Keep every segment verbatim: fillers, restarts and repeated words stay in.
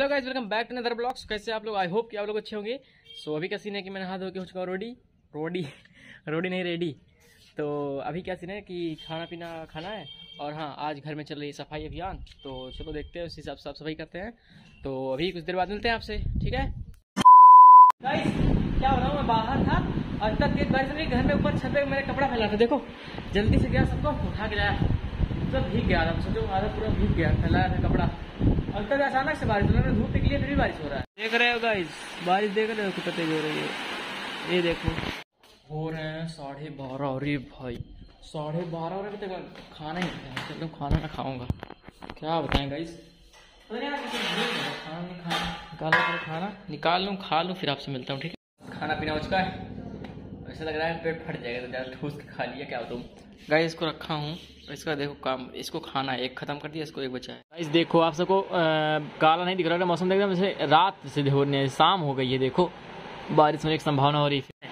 Guys, welcome back to another blogs. कैसे आप लोग? आई होप कि आप लोग अच्छे होंगे। सो so, अभी क्या सीन है कि मैंने हाथ धो के हो चुका हूँ रोडी रोडी रोडी नहीं रेडी। तो अभी क्या सीन है कि खाना पीना खाना है और हाँ, आज घर में चल रही है सफाई अभियान। तो चलो देखते हैं, उस हिसाब से साफ सफाई करते हैं। तो अभी कुछ देर बाद मिलते हैं आपसे, ठीक है गाइस। क्या हो रहा हूँ, मैं बाहर था और तब एक बार से घर में ऊपर छत पे मेरा कपड़ा फैला था। देखो जल्दी से गया, सबको उठा के लाया, सब भीग गया था। सोचो आधा पूरा भीग गया, फैलाया था कपड़ा। और तब अचानक से बारिश, उन्होंने धूप निकली है फिर भी बारिश हो रहा है। देख रहे हो गाइस, बारिश देख रहे हो कितना तेज हो रही है। ये देखो हो रहे हैं साढ़े बारह। अरे भाई साढ़े बारह हो रहे हैं, खाना ही नहीं खाया। चलो खाना मैं खाऊंगा, क्या बताएं गाइस। खाना नहीं खाना, निकालो खाना निकाल लूँ, खा लूँ, फिर आपसे मिलता हूँ, ठीक है। खाना पीना हो चुका है, ऐसा लग रहा है पेट फट जाएगा, तो ज़्यादा ठूस के खा लिया क्या तुम। गाइस इसको रखा हूँ, इसका देखो काम, इसको खाना है। एक खत्म कर दिया, इसको एक बचा है। गाइस देखो, आप सबको काला नहीं दिख रहा है मौसम, देख रहे हैं जैसे रात से होने शाम हो गई है। देखो बारिश होने की संभावना हो रही है।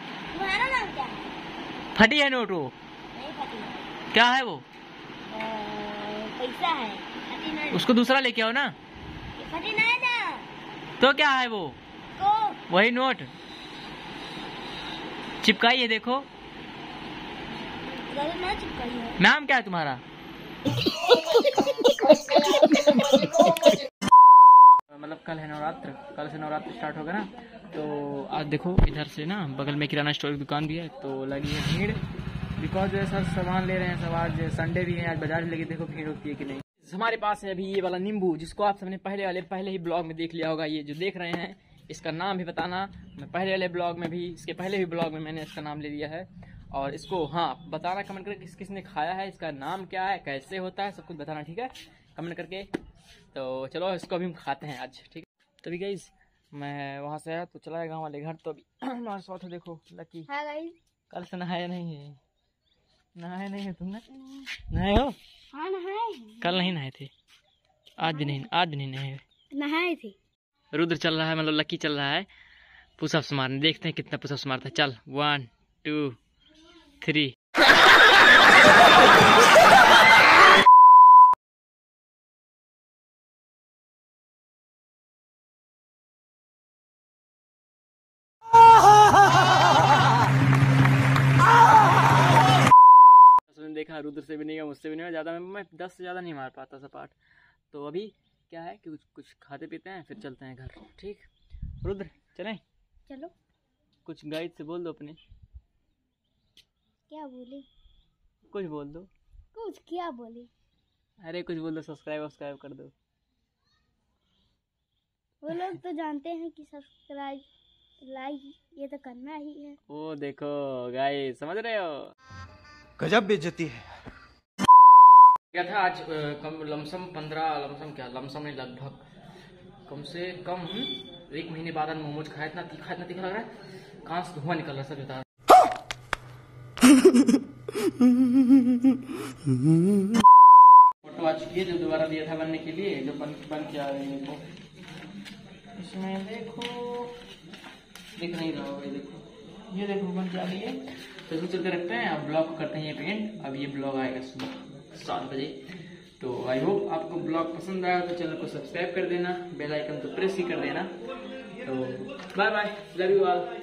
फटी है नोट? वो क्या है? वो पैसा है, उसको दूसरा लेके आओ ना। फटी नहीं था तो क्या है वो? तो वही नोट चिपकाई है, देखो। ना चिपकाई है। नाम क्या है तुम्हारा? मतलब कल है नवरात्र, कल से नवरात्र स्टार्ट होगा ना। तो आज देखो इधर से ना बगल में किराना स्टोर की दुकान भी है, तो लगी है भीड़। बिकॉज जो है सर सामान ले रहे हैं सब। आज संडे भी है, आज बाजार भी लगी। देखो भीड़ होती है कि नहीं। हमारे पास है अभी ये वाला नींबू, जिसको आप सबने पहले वाले पहले ही ब्लॉग में देख लिया होगा। ये जो देख रहे हैं, इसका नाम भी बताना। मैं पहले वाले ब्लॉग में भी, इसके पहले भी ब्लॉग में मैंने इसका नाम ले लिया है। और इसको हाँ बताना कमेंट करके किस किस ने खाया है, इसका नाम क्या है, कैसे होता है, सब कुछ बताना, ठीक है, कमेंट करके। तो चलो इसको अभी हम खाते हैं आज, ठीक है। तभी गाइस मैं वहाँ से आया तो चला गया गाँव वाले घर। तो अभी हमारे साथ है, देखो लकी। हाँ गाइस, कल से नहाया नहीं है? नहाया नहीं है तुमने? नहाए हो? हाँ नहाए। कल नहीं नहाए थे, आज भी नहीं, आज भी नहीं नहाए नहाए थे। रुद्र चल रहा है, मतलब लकी चल रहा है पुशअप्स मारने। देखते हैं कितना पुशअप्स मारता है। चल वन टू थ्री। देखा रुद्र से भी नहीं, मुझसे भी नहीं, ज़्यादा मैं, मैं दस से ज़्यादा नहीं मार पाता सपाट। तो अभी क्या है कि कुछ कुछ खाते पीते हैं, फिर चलते हैं घर, ठीक। रुद्र चलें? चलो। कुछ गाइड से बोल दो अपने। क्या बोले? कुछ बोल दो। कुछ क्या बोले? अरे कुछ बोल दो, सब्सक्राइब सब्सक्राइब कर दो। वो लोग तो जानते हैं कि सब्सक्राइब लाइक ये तो करना ही है। ओ देखो गाइस, समझ रहे हो, गजब बेइज्जती है। क्या था आज कम लमसम पंद्रह, लमसम क्या लमसम नहीं, लगभग कम से कम एक महीने बाद मोमोज खाया। इतना तीखा, इतना तीखा लग रहा है, कहाँ से धुआं निकल रहा है, सब बता। फोटो आ चुकी है जो दोबारा दिया था बनने के लिए, जो बन बन के आ रही है। तो इसमें देखो दिख नहीं रहा होगा, देखो ये देखो बन के आ रही है। तो इसको चलते रखते हैं, अब ब्लॉग करते हैं ये पेंट। अब ये ब्लॉग आएगा सुबह सात बजे। तो आई होप आपको ब्लॉग पसंद आया तो चैनल को सब्सक्राइब कर देना, बेल आइकन तो प्रेस ही कर देना। तो bye bye, love you all.